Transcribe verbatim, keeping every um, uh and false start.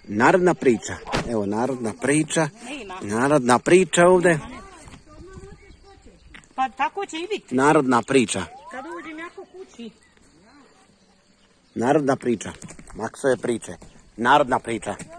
Narodna priča. Evo, narodna priča. Narodna priča ovdje. Pa tako će i biti. Narodna priča. Kad uđem jako kući. Narodna priča. Maksove priče. Narodna priča.